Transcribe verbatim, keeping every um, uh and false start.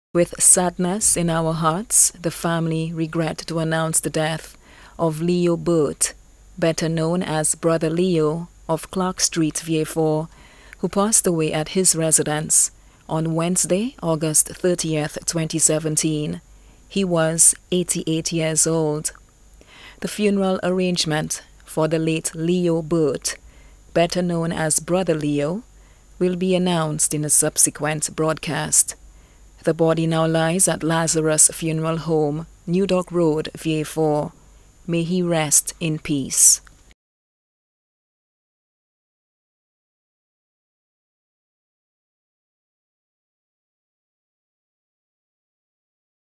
With sadness in our hearts, the family regret to announce the death of Leo Burt, better known as Brother Leo of Clark Street, V A four, who passed away at his residence on Wednesday, August thirtieth, twenty seventeen. He was eighty-eight years old. The funeral arrangement for the late Leo Burt, better known as Brother Leo, will be announced in a subsequent broadcast. The body now lies at Lazarus Funeral Home, New Dock Road, V A four. May he rest in peace.